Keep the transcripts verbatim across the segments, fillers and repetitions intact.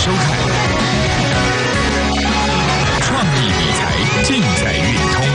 收看创意理财，尽在运通。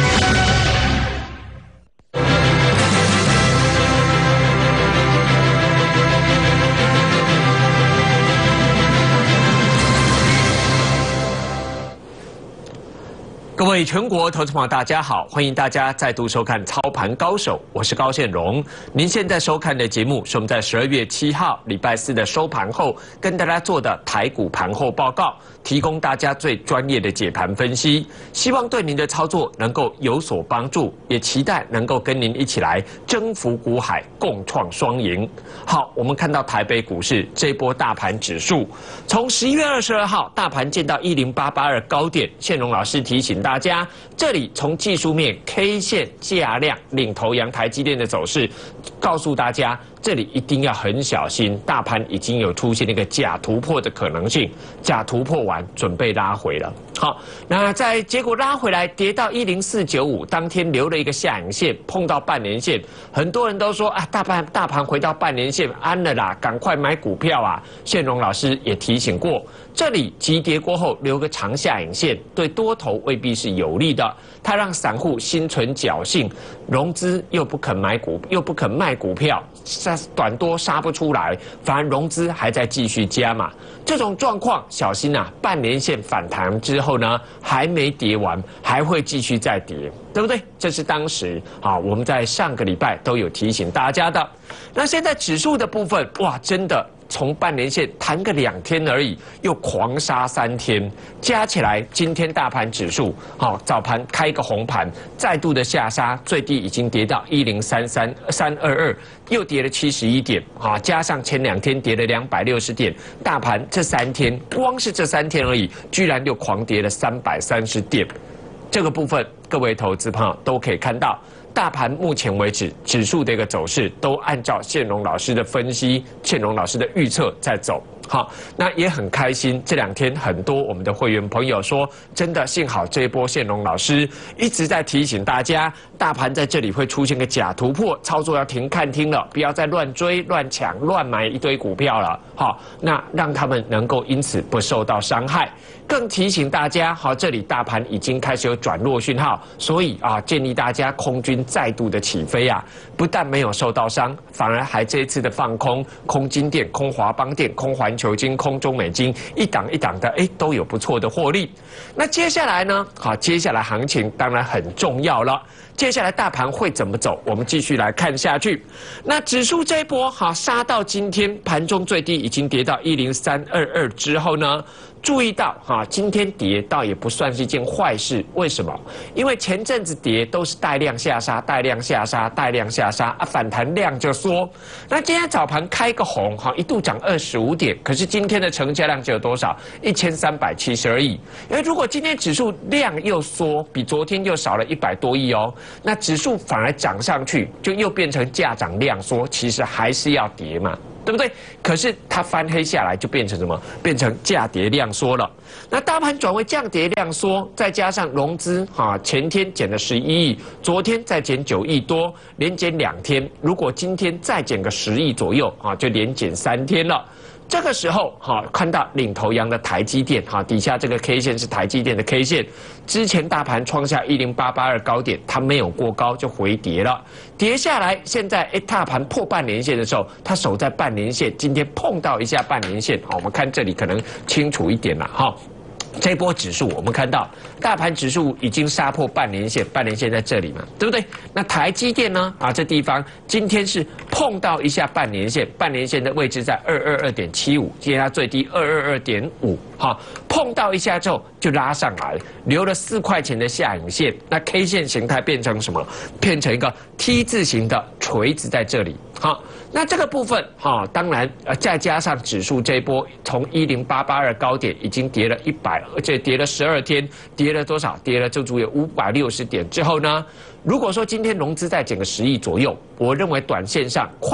各位全国投资朋友，大家好，欢迎大家再度收看《操盘高手》，我是高宪荣。您现在收看的节目是我们在十二月七号礼拜四的收盘后跟大家做的台股盘后报告，提供大家最专业的解盘分析，希望对您的操作能够有所帮助，也期待能够跟您一起来征服股海，共创双赢。好，我们看到台北股市这波大盘指数，从十一月二十二号大盘见到一零八八二高点，宪荣老师提醒大家，这里从技术面 K 线价量领头羊台积电的走势，告诉大家这里一定要很小心，大盘已经有出现一个假突破的可能性，假突破完准备拉回了。好，那在结果拉回来跌到一零四九五，当天留了一个下影线，碰到半年线，很多人都说啊，大盘大盘回到半年线安了啦，赶快买股票啊。宪荣老师也提醒过，这里急跌过后留个长下影线，对多头未必是有利的，它让散户心存侥幸，融资又不肯买股，又不肯卖股票，杀短多杀不出来，反而融资还在继续加码。这种状况小心啊，半年线反弹之后呢，还没跌完，还会继续再跌，对不对？这是当时啊，我们在上个礼拜都有提醒大家的。那现在指数的部分，哇，真的从半年线弹个两天而已，又狂杀三天，加起来今天大盘指数，好，早盘开个红盘，再度的下杀，最低已经跌到一零三三三二二，又跌了七十一点，啊，加上前两天跌了两百六十点，大盘这三天光是这三天而已，居然又狂跌了三百三十点，这个部分各位投资朋友都可以看到。大盘目前为止指数的一个走势，都按照宪荣老师的分析、宪荣老师的预测在走。好，那也很开心。这两天很多我们的会员朋友说，真的幸好这一波宪荣老师一直在提醒大家，大盘在这里会出现个假突破，操作要停看听了，不要再乱追、乱抢、乱买一堆股票了。好，那让他们能够因此不受到伤害。更提醒大家，好，这里大盘已经开始有转弱讯号，所以啊，建议大家空军再度的起飞啊，不但没有受到伤，反而还这一次的放空，空金电、空华邦电、空环球金、空中美金，一档一档的，哎，都有不错的获利。那接下来呢？好，接下来行情当然很重要了。接下来大盘会怎么走？我们继续来看下去。那指数这一波好杀到今天盘中最低已经跌到一零三二二之后呢？注意到哈，今天跌倒也不算是一件坏事。为什么？因为前阵子跌都是带量下杀、带量下杀、带量下杀啊，反弹量就缩。那今天早盘开个红哈，一度涨二十五点，可是今天的成交量只有多少？一千三百七十而已。因为如果今天指数量又缩，比昨天又少了一百多亿哦，那指数反而涨上去，就又变成价涨量缩，其实还是要跌嘛。对不对？可是它翻黑下来就变成什么？变成价跌量缩了。那大盘转为降跌量缩，再加上融资啊，前天减了十一亿，昨天再减九亿多，连减两天。如果今天再减个十亿左右啊，就连减三天了。这个时候，哈，看到领头羊的台积电，哈，底下这个 K 线是台积电的 K 线。之前大盘创下一零八八二高点，它没有过高就回跌了，跌下来。现在哎，大盘破半年线的时候，它守在半年线，今天碰到一下半年线，好，我们看这里可能清楚一点了，哈。这波指数我们看到，大盘指数已经杀破半年线，半年线在这里嘛，对不对？那台积电呢？啊，这地方今天是碰到一下半年线，半年线的位置在二二二点七五，今天它最低二二二点五，哈，碰到一下之后就拉上来，留了四块钱的下影线，那 K 线形态变成什么？变成一个 T 字形的锤子在这里，好。那这个部分哈、哦，当然呃，再加上指数这一波从一零八八二高点已经跌了一百，而且跌了十二天，跌了多少？跌了就足有五百六十点之后呢？如果说今天融资再减个十亿左右，我认为短线上快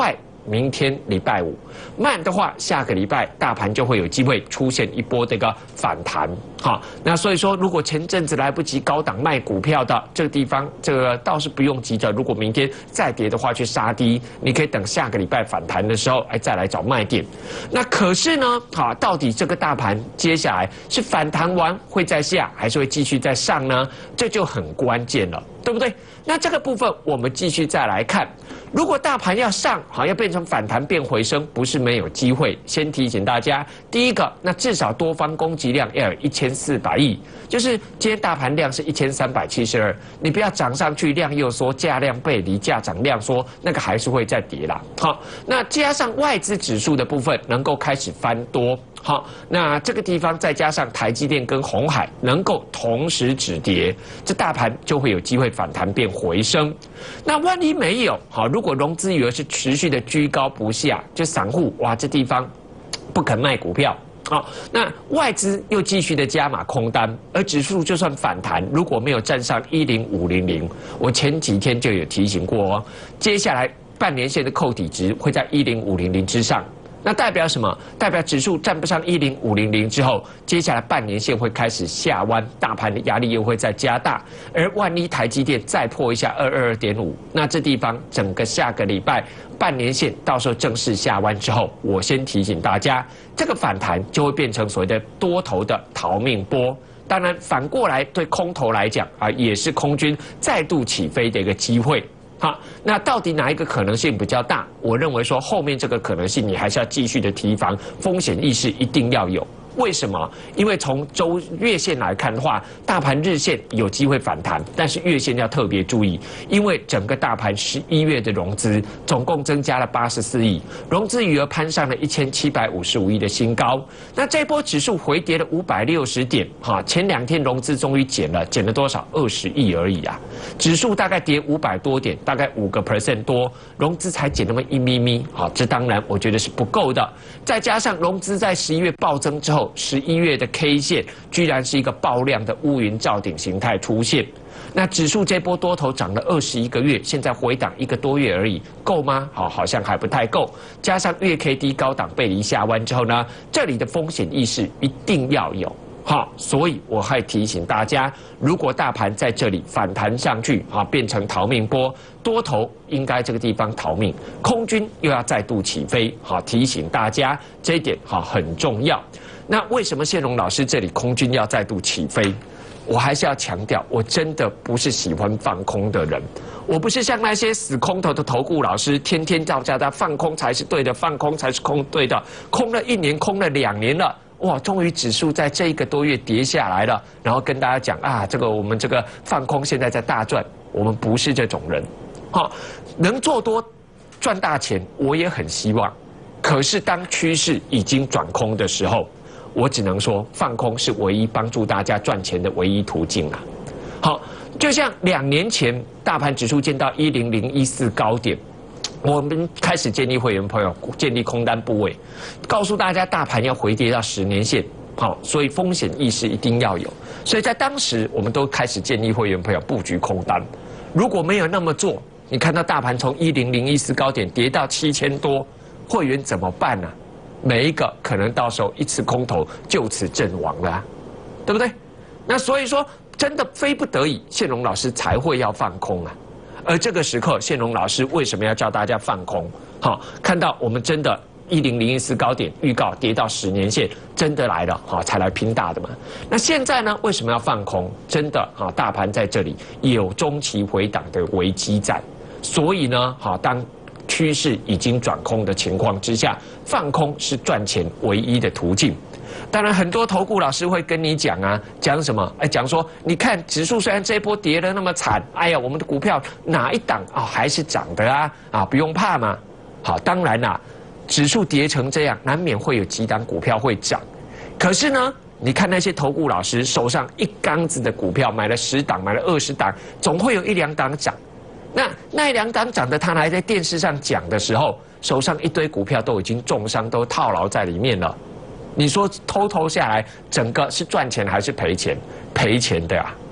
明天礼拜五；慢的话，下个礼拜大盘就会有机会出现一波这个反弹。好，那所以说，如果前阵子来不及高档卖股票的这个地方，这个倒是不用急着。如果明天再跌的话，去杀低，你可以等下个礼拜反弹的时候，哎，再来找卖点。那可是呢，好，到底这个大盘接下来是反弹完会再下，还是会继续再上呢？这就很关键了，对不对？那这个部分我们继续再来看，如果大盘要上，好，要变成反弹变回升，不是没有机会。先提醒大家，第一个，那至少多方供给量要有一千四百亿，就是今天大盘量是一千三百七十二，你不要涨上去，量又缩，价量背离，价涨量缩，那个还是会再跌啦。好，那加上外资指数的部分能够开始翻多。好，那这个地方再加上台积电跟鸿海能够同时止跌，这大盘就会有机会反弹变回升。那万一没有，好，如果融资余额是持续的居高不下，就散户哇这地方不肯卖股票，好，那外资又继续的加码空单，而指数就算反弹，如果没有站上一零五零零，我前几天就有提醒过哦，接下来半年线的扣底值会在一零五零零之上。那代表什么？代表指数站不上一零五零零之后，接下来半年线会开始下弯，大盘的压力又会再加大。而万一台积电再破一下二二二点五，那这地方整个下个礼拜半年线到时候正式下弯之后，我先提醒大家，这个反弹就会变成所谓的多头的逃命波。当然，反过来对空头来讲啊，也是空军再度起飞的一个机会。好，那到底哪一个可能性比较大？我认为说后面这个可能性，你还是要继续的提防，风险意识一定要有。为什么？因为从周月线来看的话，大盘日线有机会反弹，但是月线要特别注意，因为整个大盘十一月的融资总共增加了八十四亿，融资余额攀上了一千七百五十五亿的新高。那这波指数回跌了五百六十点，哈，前两天融资终于减了，减了多少？二十亿而已啊。指数大概跌五百多点，大概五个 percent 多，融资才减那么一咪咪，好，这当然我觉得是不够的。再加上融资在十一月暴增之后，十一月的 K 线居然是一个爆量的乌云罩顶形态出现。那指数这波多头涨了二十一个月，现在回档一个多月而已，够吗？好，好像还不太够。加上月 K D 高档背离下弯之后呢，这里的风险意识一定要有。好，所以我还提醒大家，如果大盘在这里反弹上去，啊，变成逃命波，多头应该这个地方逃命，空军又要再度起飞，好，提醒大家这一点好很重要。那为什么谢龙老师这里空军要再度起飞？我还是要强调，我真的不是喜欢放空的人，我不是像那些死空头的投顾老师，天天叫大家放空才是对的，放空才是空对的，空了一年，空了两年了。哇，终于指数在这一个多月跌下来了，然后跟大家讲啊，这个我们这个放空现在在大赚，我们不是这种人，好，能做多赚大钱，我也很希望，可是当趋势已经转空的时候，我只能说放空是唯一帮助大家赚钱的唯一途径了。好，就像两年前大盘指数见到一零零一四高点。我们开始建立会员朋友建立空单部位，告诉大家大盘要回跌到十年线，好，所以风险意识一定要有。所以在当时，我们都开始建立会员朋友布局空单。如果没有那么做，你看到大盘从一零零一四高点跌到七千多，会员怎么办呢、啊？每一个可能到时候一次空头就此阵亡了、啊，对不对？那所以说，真的非不得已，谢龙老师才会要放空啊。而这个时刻，谢龙老师为什么要叫大家放空？好，看到我们真的一零零一四高点预告跌到十年线，真的来了，好，才来拼大的嘛。那现在呢，为什么要放空？真的，好，大盘在这里有中期回档的危机在，所以呢，好，当趋势已经转空的情况之下，放空是赚钱唯一的途径。当然，很多投顾老师会跟你讲啊，讲什么？哎，讲说，你看指数虽然这一波跌得那么惨，哎呀，我们的股票哪一档啊、哦、还是涨的啊？啊，不用怕嘛。好，当然啦，指数跌成这样，难免会有几档股票会涨。可是呢，你看那些投顾老师手上一缸子的股票，买了十档，买了二十档，总会有一两档涨。那那一两档涨的，他还在电视上讲的时候，手上一堆股票都已经重伤，都套牢在里面了。你说偷偷下来，整个是赚钱还是赔钱？赔钱的呀、啊，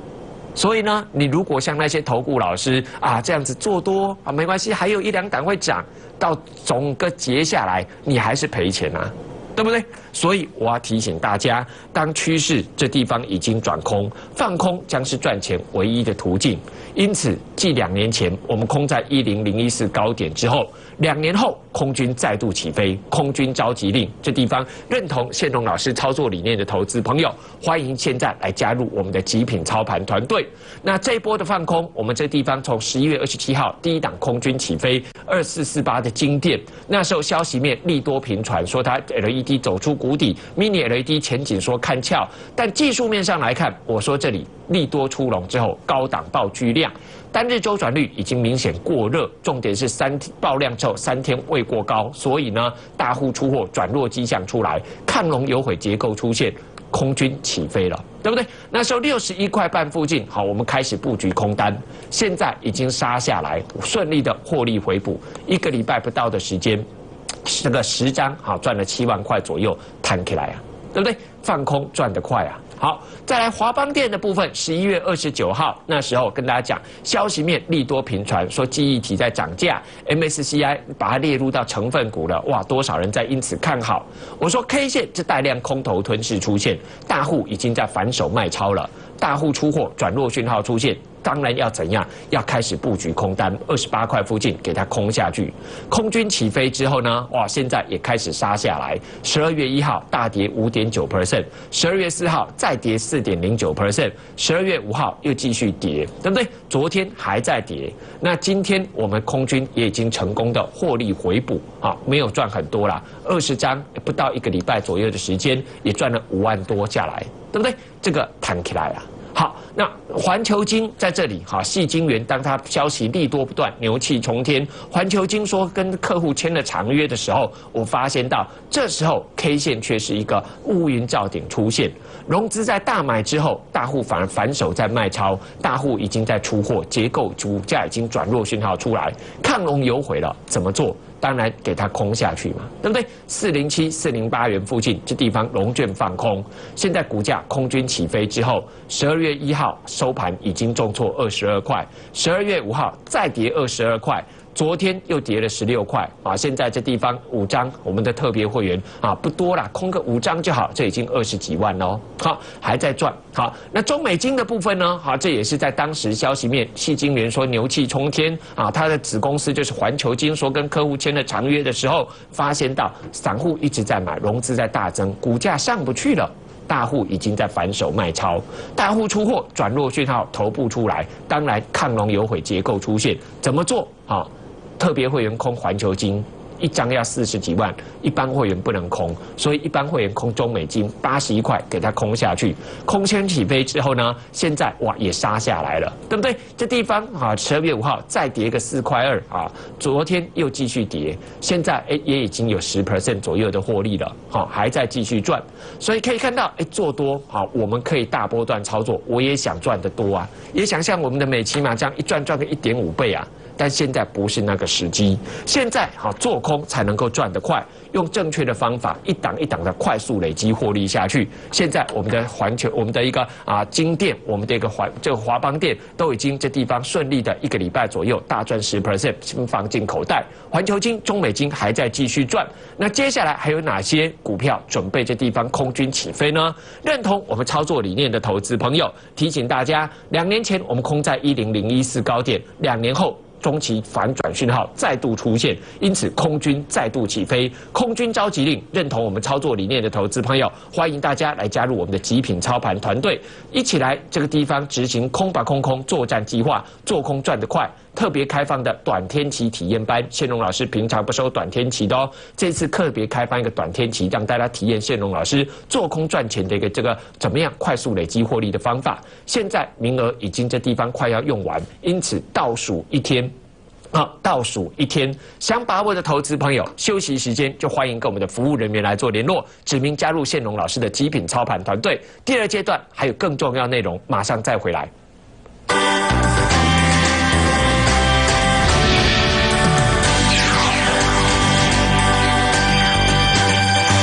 所以呢，你如果像那些投顾老师啊这样子做多啊，没关系，还有一两档会涨，到整个结下来，你还是赔钱啊。对不对？所以我要提醒大家，当趋势这地方已经转空，放空将是赚钱唯一的途径。因此，继两年前我们空在一零零一四高点之后，两年后空军再度起飞，空军召集令这地方认同宪龙老师操作理念的投资朋友，欢迎现在来加入我们的极品操盘团队。那这一波的放空，我们这地方从十一月二十七号第一档空军起飞二四四八的金电，那时候消息面利多频传，说它 L E D 走出谷底 ，Mini L E D 前景说看俏，但技术面上来看，我说这里利多出笼之后，高档爆巨量，单日周转率已经明显过热，重点是三爆量之后三天未过高，所以呢大户出货转弱迹象出来，抗龙有悔结构出现，空军起飞了，对不对？那时候六十一块半附近，好，我们开始布局空单，现在已经杀下来，顺利的获利回补，一个礼拜不到的时间。这个十张好赚了七万块左右，弹起来啊，对不对？放空赚得快啊。好，再来华邦电的部分，十一月二十九号那时候跟大家讲，消息面利多频传，说记忆体在涨价 ，M S C I 把它列入到成分股了，哇，多少人在因此看好？我说 K 线这带量空头吞噬出现，大户已经在反手卖超了，大户出货转弱讯号出现。当然要怎样？要开始布局空单，二十八块附近给它空下去。空军起飞之后呢，哇，现在也开始杀下来。十二月一号大跌五点九 percent， 十二月四号再跌四点零九 percent， 十二月五号又继续跌，对不对？昨天还在跌，那今天我们空军也已经成功的获利回补啊，没有赚很多啦，二十张不到一个礼拜左右的时间，也赚了五万多下来，对不对？这个弹起来啊。好，那环球金在这里，好，矽晶圆，当它消息利多不断，牛气冲天，环球金说跟客户签了长约的时候，我发现到这时候 K 线却是一个乌云罩顶出现，融资在大买之后，大户反而反手在卖超，大户已经在出货，结构股价已经转弱讯号出来，抗龙有悔了，怎么做？当然给它空下去嘛，对不对？四零七、四零八元附近这地方融券放空，现在股价空军起飞之后，十二月一号收盘已经重挫二十二块，十二月五号再跌二十二块。昨天又跌了十六块啊！现在这地方五张，我们的特别会员啊不多啦，空个五张就好，这已经二十几万喽。好，还在赚。好，那中美金的部分呢？好，这也是在当时消息面，矽晶圆说牛气冲天啊，它的子公司就是环球金说跟客户签了长约的时候，发现到散户一直在买，融资在大增，股价上不去了。大户已经在反手卖超，大户出货转弱讯号头部出来，当然抗龙有悔结构出现，怎么做？啊，特别会员空环球金。一张要四十几万，一般会员不能空，所以一般会员空中美金八十一块给它空下去，空先起飞之后呢，现在哇也杀下来了，对不对？这地方啊，十二月五号再跌个四块二啊，昨天又继续跌，现在哎也已经有十 percent 左右的获利了，好还在继续赚，所以可以看到哎做多好，我们可以大波段操作，我也想赚得多啊，也想像我们的美琪玛这样一赚赚个一点五倍啊。但现在不是那个时机，现在好做空才能够赚得快，用正确的方法，一档一档的快速累积获利下去。现在我们的环球，我们的一个啊金店，我们的一个环这个华邦店都已经这地方顺利的一个礼拜左右大赚十 percent， 放进口袋。环球金、中美金还在继续赚。那接下来还有哪些股票准备这地方空军起飞呢？认同我们操作理念的投资朋友，提醒大家，两年前我们空在一零零一四高点，两年后。中期反转讯号再度出现，因此空军再度起飞。空军召集令，认同我们操作理念的投资朋友，欢迎大家来加入我们的极品操盘团队，一起来这个地方执行空吧空空作战计划，做空赚得快。特别开放的短天期体验班，宪龙老师平常不收短天期的哦，这次特别开放一个短天期，让大家体验宪龙老师做空赚钱的一个这个怎么样快速累积获利的方法。现在名额已经这地方快要用完，因此倒数一天。好，倒数一天，想把握的投资朋友，休息时间就欢迎跟我们的服务人员来做联络，指明加入宪龙老师的极品操盘团队。第二阶段还有更重要内容，马上再回来。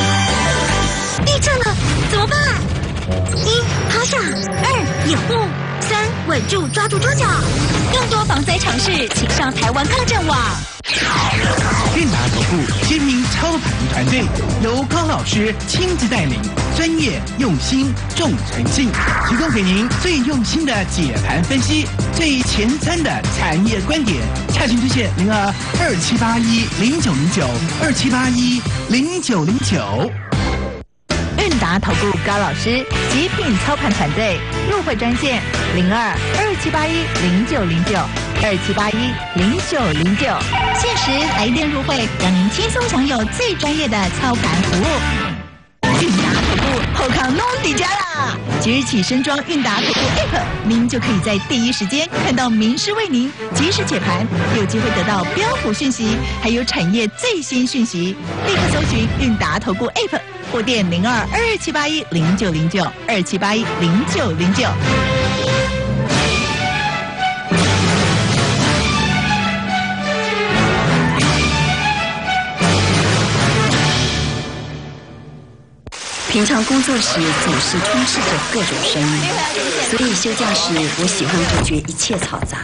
地震了，怎么办？一，趴下；二，掩护； 三，稳住抓住桌角。更多防灾常识，请上台湾抗震网。 韵达投顾精明操盘团队由高老师亲自带领，专业用心重诚信，提供给您最用心的解盘分析，最前瞻的产业观点。洽询热线零二二七八一零九零九二七八一零九零九。 韵达投顾高老师极品操盘团队入会专线零二二七八一零九零九二七八一零九零九， 限时来电入会，让您轻松享有最专业的操盘服务。韵达投顾后康弄底家啦！即日起升装韵达投顾 A P P， 您就可以在第一时间看到名师为您及时解盘，有机会得到标普讯息，还有产业最新讯息。立刻搜寻韵达投顾 A P P。或电零二二七八一零九零九二七八一零九零九。 平常工作时总是充斥着各种声音，所以休假时我喜欢隔绝一切嘈杂，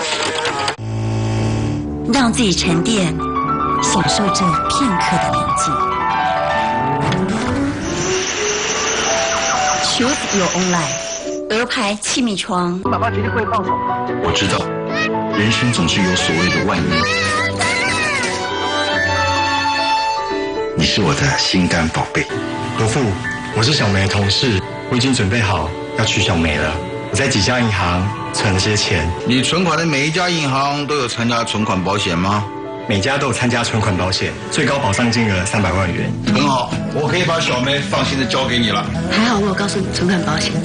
让自己沉淀，享受这片刻的宁静。Choose your own life。鹅牌气密窗。 爸爸绝对不会放手。 我知道，人生总是有所谓的万一。你是我的心肝宝贝。 伯父，我是小梅的同事，我已经准备好要娶小梅了。我在几家银行存了些钱。 你存款的每一家银行都有参加存款保险吗？ 每家都有参加存款保险，最高保障金额三百万元。 很好，我可以把小梅放心的交给你了。 还好我有告诉你存款保险。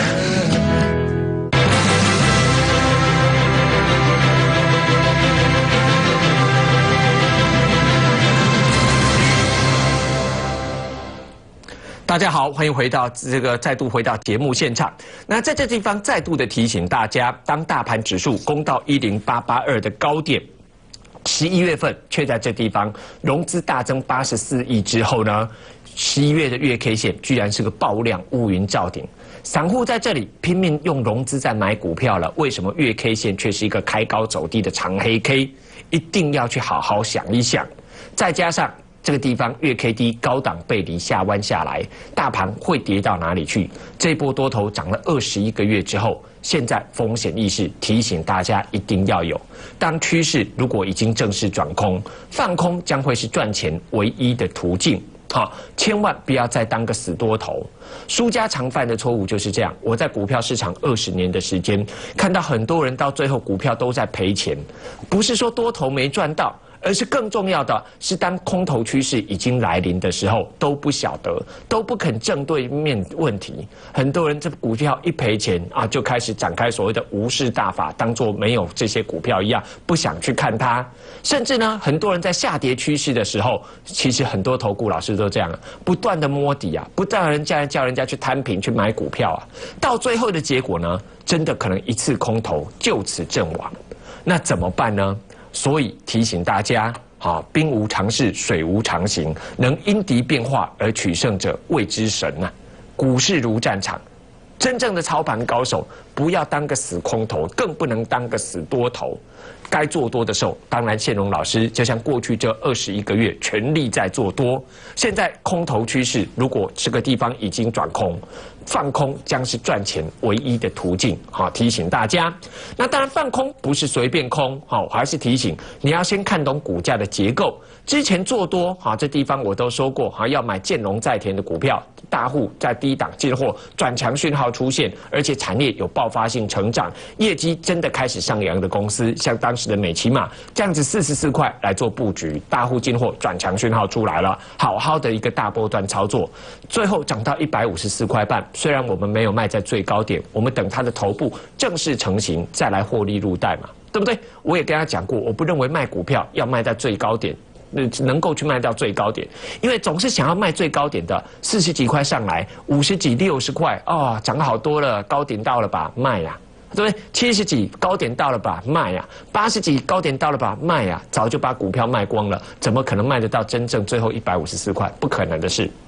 大家好，欢迎回到这个再度回到节目现场。那在这地方再度的提醒大家，当大盘指数攻到一零八八二的高点，十一月份却在这地方融资大增八十四亿之后呢，十一月的月 K 线居然是个爆量乌云罩顶，散户在这里拼命用融资在买股票了，为什么月 K 线却是一个开高走低的长黑 K？ 一定要去好好想一想。再加上这个地方月 K D 高档背离下弯下来，大盘会跌到哪里去？这波多头涨了二十一个月之后，现在风险意识提醒大家一定要有。当趋势如果已经正式转空，放空将会是赚钱唯一的途径。好，千万不要再当个死多头。输家常犯的错误就是这样。我在股票市场二十年的时间，看到很多人到最后股票都在赔钱，不是说多头没赚到，而是更重要的是，当空头趋势已经来临的时候，都不晓得，都不肯正对面问题。很多人这股票一赔钱啊，就开始展开所谓的无视大法，当作没有这些股票一样，不想去看它。甚至呢，很多人在下跌趋势的时候，其实很多投顾老师都这样，不断的摸底啊，不断人家叫人家去摊平去买股票啊，到最后的结果呢，真的可能一次空头就此阵亡。那怎么办呢？所以提醒大家，啊，兵无常势，水无常形，能因敌变化而取胜者谓之神呐、啊。股市如战场，真正的操盘高手，不要当个死空头，更不能当个死多头。该做多的时候，当然宪荣老师就像过去这二十一个月全力在做多。现在空头趋势，如果这个地方已经转空，放空将是赚钱唯一的途径。好，提醒大家。那当然放空不是随便空，好，还是提醒你要先看懂股价的结构。之前做多，好，这地方我都说过，好，要买建龙在田的股票，大户在低档进货，转强讯号出现，而且产业有爆发性成长，业绩真的开始上扬的公司，像当时的美琪玛这样子四十四块来做布局，大户进货，转强讯号出来了，好好的一个大波段操作，最后涨到一百五十四块半。虽然我们没有卖在最高点，我们等它的头部正式成型再来获利入袋嘛，对不对？我也跟他讲过，我不认为卖股票要卖在最高点。能够去卖到最高点，因为总是想要卖最高点的，四十几块上来，五十几、六十块，哦，涨好多了，高点到了吧，卖呀、啊，对不对？七十几高点到了吧，卖呀、啊；八十几高点到了吧，卖呀、啊，早就把股票卖光了，怎么可能卖得到真正最后一百五十四块？不可能的事。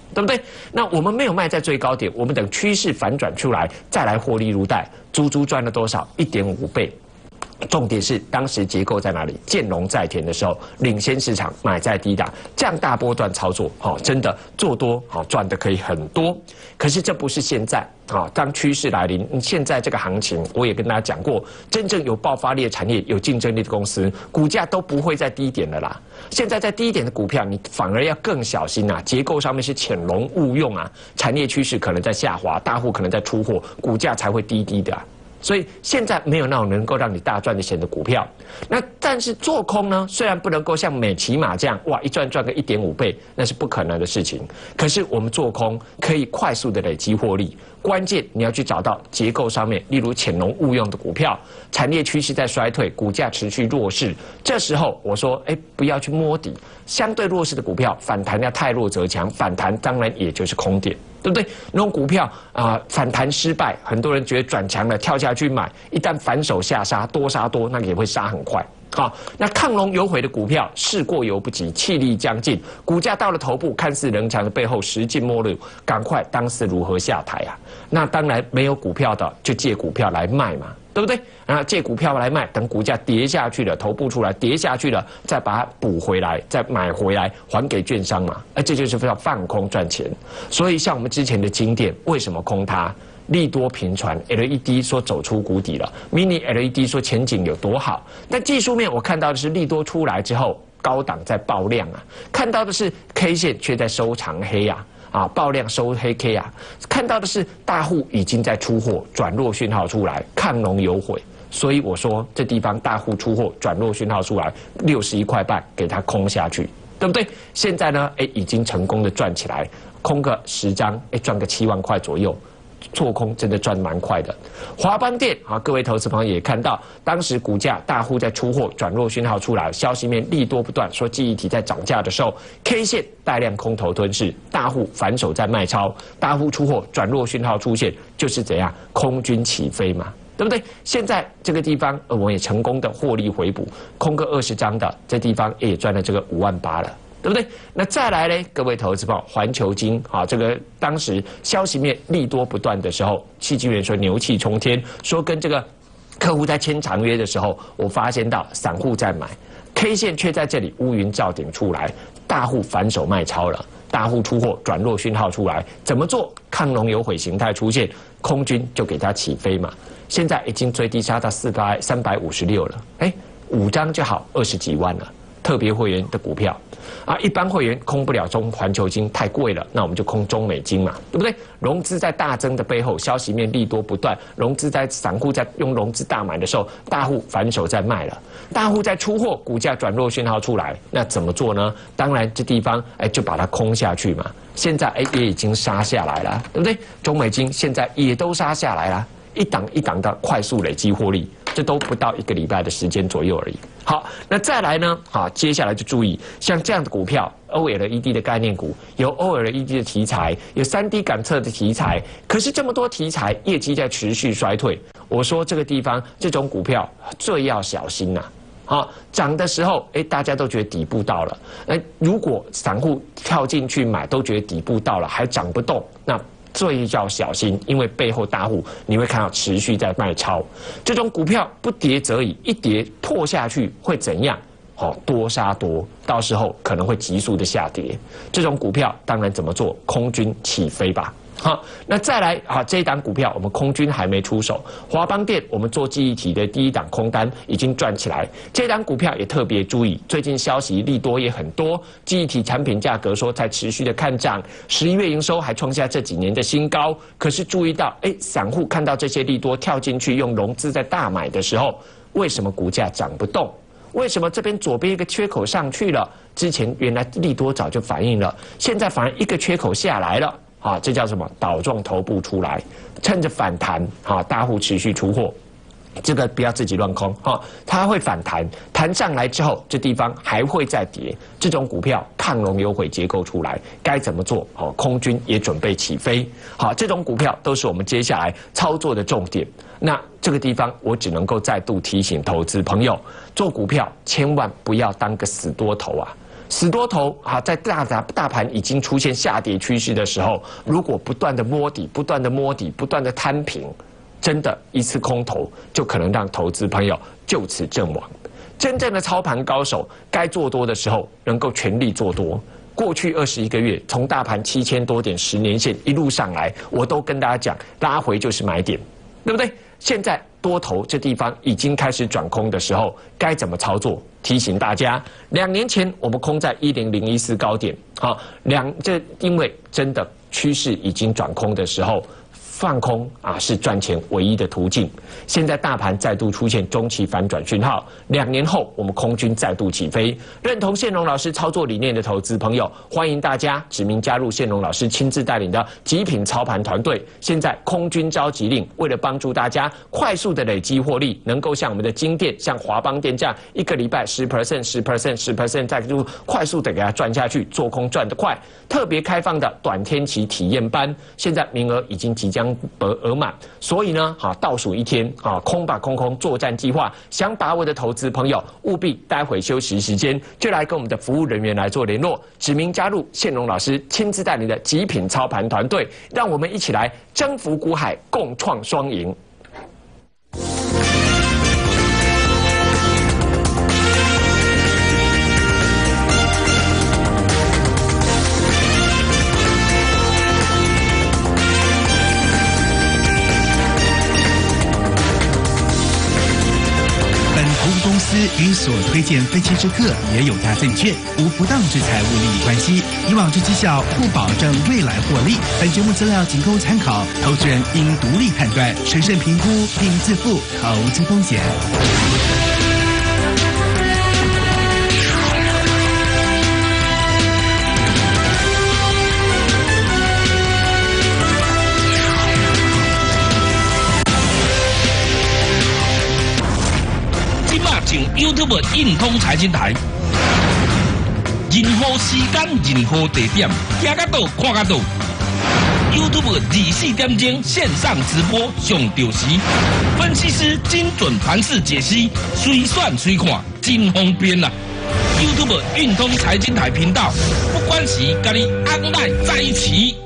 对不对？那我们没有卖在最高点，我们等趋势反转出来再来获利入袋，足足赚了多少？一点五倍。重点是当时结构在哪里？见龙在田的时候，领先市场，买在低档，这样大波段操作，好、哦，真的做多，好、哦、赚的可以很多。可是这不是现在，好、哦，当趋势来临，现在这个行情，我也跟大家讲过，真正有爆发力的产业、有竞争力的公司，股价都不会在低点了啦。现在在低点的股票，你反而要更小心啊！结构上面是潜龙勿用啊，产业趋势可能在下滑，大户可能在出货，股价才会低低的、啊。所以现在没有那种能够让你大赚的钱的股票，那但是做空呢，虽然不能够像美骑马这样，哇，一赚赚个一点五倍，那是不可能的事情。可是我们做空可以快速的累积获利，关键你要去找到结构上面，例如潜龙勿用的股票，产业趋势在衰退，股价持续弱势，这时候我说，哎，不要去摸底，相对弱势的股票反弹要太弱则强，反弹当然也就是空点。对不对？那种股票啊、呃，反弹失败，很多人觉得转强了，跳下去买，一旦反手下杀，多杀多，那也会杀很快。好，那亢龙有悔的股票，事过犹不及，气力将尽，股价到了头部，看似人强的背后，实尽末路，赶快当时如何下台啊？那当然没有股票的，就借股票来卖嘛。对不对？然后借股票来卖，等股价跌下去了，头部出来跌下去了，再把它补回来，再买回来还给券商嘛。哎，这就是非常放空赚钱。所以像我们之前的经典，为什么空它？利多频传 ，L E D 说走出谷底了 ，Mini L E D 说前景有多好。但技术面我看到的是利多出来之后，高档在爆量啊，看到的是 K 线却在收长黑啊。啊，爆量收黑 K 啊，看到的是大户已经在出货，转弱讯号出来，亢龙有悔，所以我说这地方大户出货，转弱讯号出来，六十一块半给它空下去，对不对？现在呢，哎，已经成功的赚起来，空个十张，哎，赚个七万块左右。做空真的赚蛮快的，华邦电啊，各位投资朋友也看到，当时股价大户在出货，转弱讯号出来，消息面利多不断，说记忆体在涨价的时候 ，K 线大量空头吞噬，大户反手在卖超，大户出货，转弱讯号出现，就是怎样空军起飞嘛，对不对？现在这个地方，呃，我也成功的获利回补，空个二十张的，这地方也赚了这个五万八了。对不对？那再来呢？各位投资朋友，环球金啊，这个当时消息面利多不断的时候，戏剧员说牛气冲天，说跟这个客户在签长约的时候，我发现到散户在买 ，K 线却在这里乌云罩顶出来，大户反手卖超了，大户出货转弱讯号出来，怎么做？亢龙有悔形态出现，空军就给它起飞嘛。现在已经最低杀到四百三百五十六了，哎，五张就好，二十几万了。特别会员的股票啊，一般会员空不了中环球金太贵了，那我们就空中美金嘛，对不对？融资在大增的背后，消息面利多不断，融资在散户在用融资大买的时候，大户反手在卖了，大户在出货，股价转弱讯号出来，那怎么做呢？当然这地方哎就把它空下去嘛。现在哎也已经杀下来了，对不对？中美金现在也都杀下来了，一档一档的快速累积获利。这都不到一个礼拜的时间左右而已。好，那再来呢？好，接下来就注意，像这样的股票 ，O L E D 的概念股，有 O L E D 的题材，有 三 D 感测的题材，可是这么多题材，业绩在持续衰退。我说这个地方，这种股票最要小心呐、啊。好，涨的时候，哎，大家都觉得底部到了。哎，如果散户跳进去买，都觉得底部到了，还涨不动，那最要小心，因为背后大户你会看到持续在卖超，这种股票不跌则已，一跌破下去会怎样？好，多杀多，到时候可能会急速的下跌。这种股票当然怎么做？空军起飞吧。好，那再来啊，这一档股票我们空军还没出手，华邦电我们做记忆体的第一档空单已经赚起来，这档股票也特别注意，最近消息利多也很多，记忆体产品价格说在持续的看涨，十一月营收还创下这几年的新高，可是注意到，哎，散户看到这些利多跳进去用融资在大买的时候，为什么股价涨不动？为什么这边左边一个缺口上去了？之前原来利多早就反映了，现在反而一个缺口下来了。啊，这叫什么？倒状头部出来，趁着反弹，啊，大户持续出货，这个不要自己乱空，哈，它会反弹，弹上来之后，这地方还会再跌，这种股票亢龙有悔结构出来，该怎么做？好，空军也准备起飞，好，这种股票都是我们接下来操作的重点。那这个地方，我只能够再度提醒投资朋友，做股票千万不要当个死多头啊！ 死多头啊，在大大大盘已经出现下跌趋势的时候，如果不断的摸底、不断的摸底、不断的摊平，真的一次空头就可能让投资朋友就此阵亡。真正的操盘高手，该做多的时候能够全力做多。过去二十一个月，从大盘七千多点十年线一路上来，我都跟大家讲，拉回就是买点，对不对？现在多头这地方已经开始转空的时候，该怎么操作？提醒大家，两年前我们空在一零零一四高点，好，两这因为真的趋势已经转空的时候。放空啊是赚钱唯一的途径。现在大盘再度出现中期反转讯号，两年后我们空军再度起飞。认同宪荣老师操作理念的投资朋友，欢迎大家指名加入宪荣老师亲自带领的极品操盘团队。现在空军召集令，为了帮助大家快速的累积获利，能够像我们的金店、像华邦店这样一个礼拜十 percent、十 percent、十 percent 再就快速的给它赚下去，做空赚得快。特别开放的短天期体验班，现在名额已经即将额满，所以呢，好倒数一天，啊，空吧空空作战计划，想把握的投资朋友，务必待会休息时间就来跟我们的服务人员来做联络，指名加入宪荣老师亲自带领的极品操盘团队，让我们一起来征服股海，共创双赢。 公司与所推荐分期之客也有大证券无不当之财务利益关系，以往之绩效不保证未来获利。本节目资料仅供参考，投资人应独立判断、审慎评估并自负投资风险。 YouTube 运通财经台，任何时间、任何地点，听得到、看得到。YouTube 二十四点钟线上直播上到时，分析师精准盘势解析，随选随看，真方便啦。YouTube 运通财经台频道，不管时，跟你 online 在一起。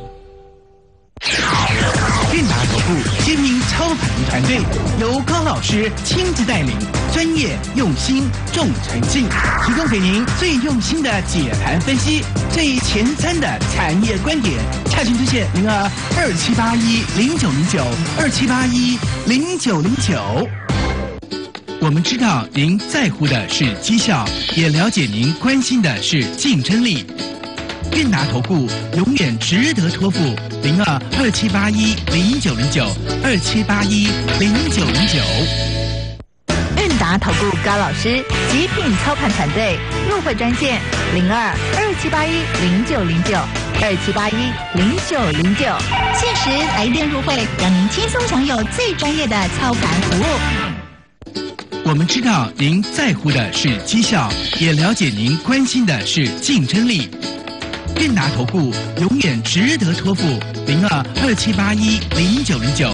韵达投顾精明操盘团队由高老师亲自带领，专业用心重诚信，提供给您最用心的解盘分析，最前瞻的产业观点。洽询热线零二二七八一零九零九二七八一零九零九。我们知道您在乎的是绩效，也了解您关心的是竞争力。韵达投顾永远值得托付，零二二七八一零九零九二七八一零九零九。 韵达投顾高老师极品操盘团队入会专线零二二七八一零九零九二七八一零九零九。 限时来电入会，让您轻松享有最专业的操盘服务。 我们知道您在乎的是绩效，也了解您关心的是竞争力。韵达投顾永远值得托付，零二二七八一零九零九。